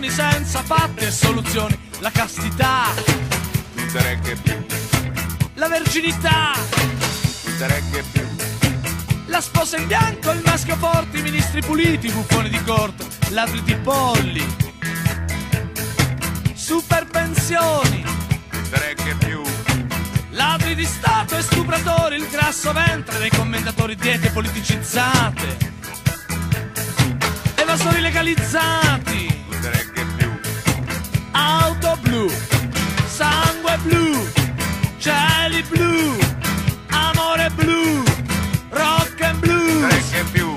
Problemi senza fatti e soluzioni. La castità, non te regge più, la verginità, non te regge più, la sposa in bianco, il maschio forte, i ministri puliti, i buffoni di corte, ladri di polli, super pensioni, non te regge più, ladri di Stato e stupratori, il grasso ventre dei commentatori, diete politicizzate, evasori legalizzati, non te regge più, auto blu, sangue blu, cieli blu, amore blu, rock and blues. non te regge più.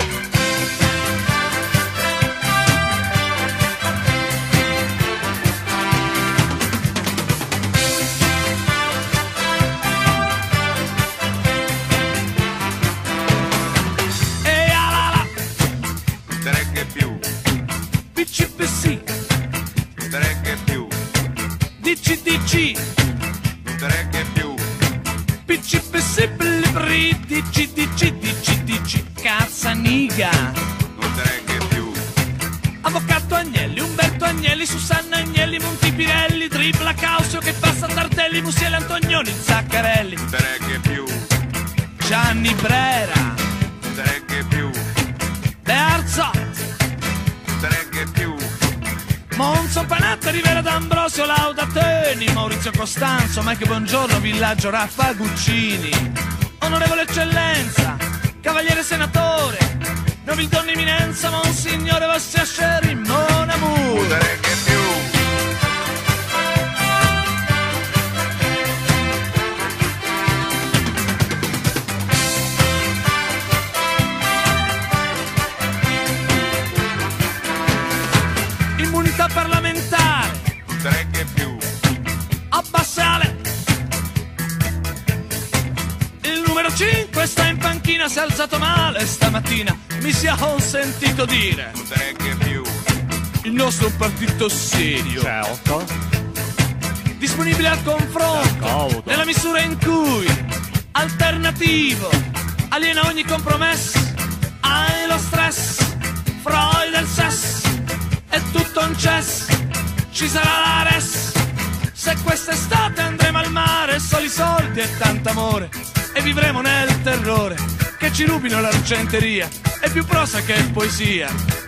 E alala, Non te regge più, PCPC, non te regge più, DCDC, non te regge più, PCPC, blibri, DCDC, DCDC, cazzaniga, non te regge più, Avvocato Agnelli, Umberto Agnelli, Susanna Agnelli, Montipirelli, Tripla Causio che passa Tardelli, Musiele Antonioni, Zaccarelli, non te regge più, Gianni Brera, non te regge più, De Arzot, non te regge più, Monzo Panatta, Rivera D'Ambrosio, Laudateni, Maurizio Costanzo, Mike Buongiorno, Villaggio Raffa Guccini, Onorevole Eccellenza, Cavaliere Senatore, Nobildonna Eminenza, Monsignore Vostia Sherry, Mon non Amour. te regge più, Immunità parlamentare, non te regge più, Abbassale. Il numero 5 sta in panchina, si è alzato male stamattina, mi sia consentito dire. non te regge più, Il nostro è un partito serio, Certo, disponibile al confronto, d'accordo. nella misura in cui alternativo aliena ogni compromesso, hai lo stress, Freud e il sesso, è tutto un cess, ci sarà la res, se quest'estate andremo al mare, soli soldi e tanto amore, e vivremo nel terrore, che ci rubino l'argenteria, è più prosa che poesia.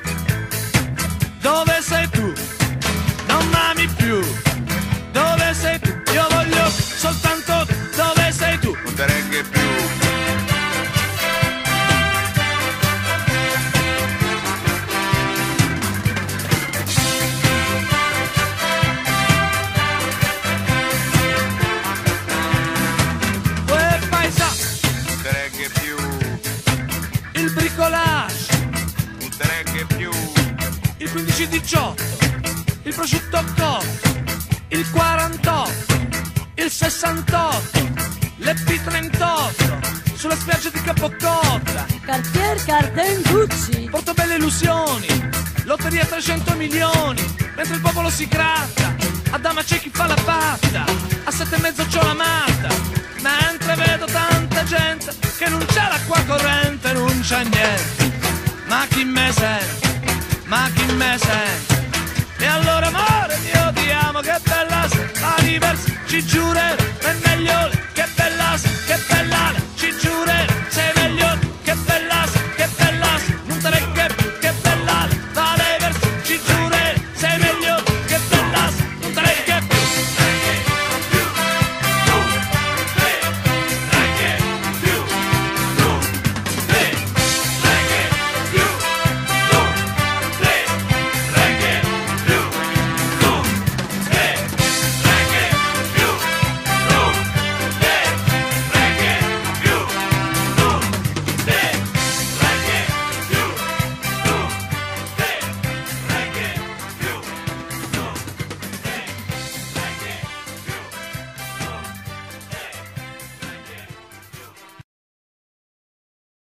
Dove sei tu? Non m'ami più. Dove sei tu? Io voglio soltanto dove sei tu? non te regge più, Quel paesaggio, non te regge più, il bricolage, non te regge più, il 15-18, il prosciutto cotto, il 48, il 68, l'Ep38, sulla spiaggia di Capocotta, Cartier Carden Gucci, Portobelle illusioni, lotteria 300 milioni, mentre il popolo si gratta, a dama c'è chi fa la patta, a 7,5 c'ho la matta, mentre vedo tanta gente che non c'è l'acqua corrente, non c'è niente, ma chi me sente, ma chi me sente, e allora amore mio ti amo, che bella sei, la diversa, ci giurerò, è meglio